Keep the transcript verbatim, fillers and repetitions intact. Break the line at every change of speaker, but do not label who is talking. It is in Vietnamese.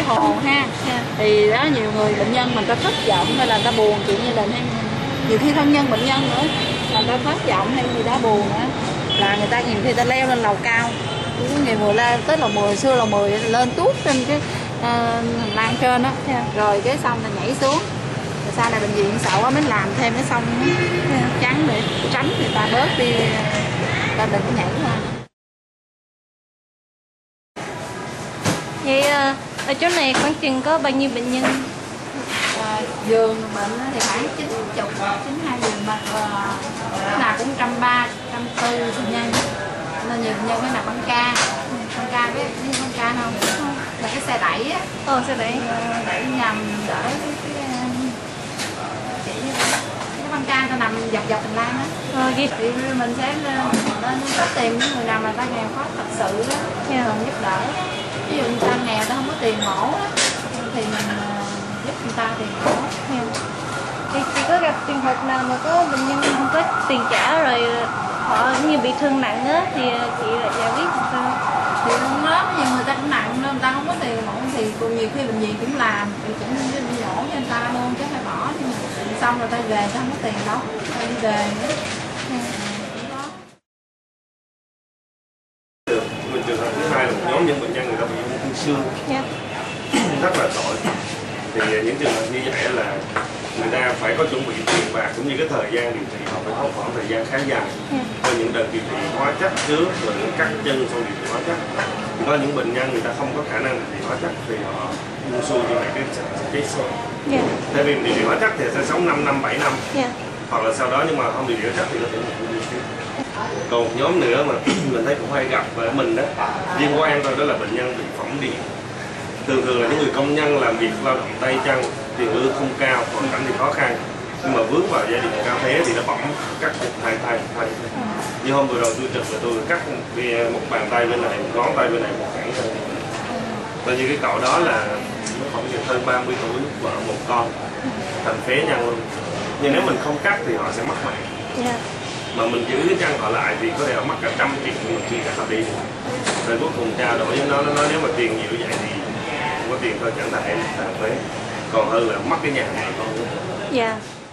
hồ ha. Yeah. Thì đó nhiều người bệnh nhân mình ta thất vọng hay là ta buồn chuyện như là hay nhiều khi thân nhân bệnh nhân nữa mà ta thất vọng hay gì đó buồn á là người ta nhiều khi ta leo lên lầu cao, nhiều người lên tới lầu mười, xưa lầu mười lên tuốt trên cái uh, hành lang trên đó. Yeah. Rồi cái xong là nhảy xuống. Rồi sau này bệnh viện sợ quá mới làm thêm cái xong trắng để tránh người ta bớt đi, ta đừng có nhảy qua.
Vậy ở chỗ này khoảng chừng có bao nhiêu bệnh nhân?
À, giường bệnh thì khoảng chín chục, chín hai giường bệnh, lúc nào cũng trăm ba, trăm tư bệnh nhân, nên nhiều bệnh nhân mới nằm băng ca, băng ca với băng ca không, là cái xe đẩy á,
ờ xe đẩy,
đẩy nhằm đỡ cái cái chỉ cái băng ca ta nằm dọc dọc hành lang á,
ờ,
thì mình sẽ lên có tìm những người nào mà ta nghèo khó thật sự đó, yeah. Mình giúp đỡ. Ví dụ người ta nghèo ta không có tiền mổ á, thì mình giúp người ta tiền mổ.
Yeah. Thì chị có gặp trường hợp nào mà có bệnh nhân không có tiền trả rồi họ như bị thương nặng á thì chị lại giải quyết làm sao?
Thì không lớn, nhiều người ta cũng nặng nên người ta không có tiền mổ thì cũng nhiều khi bệnh viện cũng làm thì cũng đi mổ cho người ta luôn chứ phải bỏ, nhưng mà xong rồi ta về ta không có tiền đâu, ta đi về nữa.
Mình trường hợp thứ hai là một nhóm những bệnh nhân người ta bị ung thư xương. Yeah. Rất là tội. Thì những trường hợp như vậy là người ta phải có chuẩn bị tiền bạc cũng như cái thời gian điều trị, họ phải có khoảng thời gian khá dài. Yeah. Có những đợt điều trị hóa chất trước rồi cắt chân xong điều trị hóa chất. Có những bệnh nhân người ta không có khả năng điều trị hóa chất thì họ buông xuôi như vậy cái cái số. Yeah. Tại vì điều trị hóa chất thì sẽ sống năm năm, bảy năm. Yeah. Hoặc là sau đó nhưng mà không điều trị hóa chất thì có thể một điều trị. Còn một nhóm nữa mà mình thấy cũng hay gặp ở mình đó, liên quan thôi, đó là bệnh nhân bị phỏng điện. Thường thường là những người công nhân làm việc lao động tay chân, tiền lương không cao, hoàn cảnh thì khó khăn, nhưng mà vướng vào gia đình cao thế thì nó bỏng cắt một hai tay tay. Như hôm vừa rồi tôi trực là tôi cắt một bàn tay bên này, một ngón tay bên này, một cẳng tay. Và như cái cậu đó là nó khoảng hơn ba mươi tuổi, vợ một con, thành phế nhân luôn. Nhưng nếu mình không cắt thì họ sẽ mất mạng. Yeah. Mà mình giữ cái chân họ lại thì có thể họ mất cả trăm triệu nhưng mà chưa cả họ đi. Rồi cuối cùng trao đổi với nó, nó nói nếu mà tiền nhiều vậy thì không có tiền thôi chẳng thà em tàn phế. Còn hơn là mất cái nhà này con.
Dạ.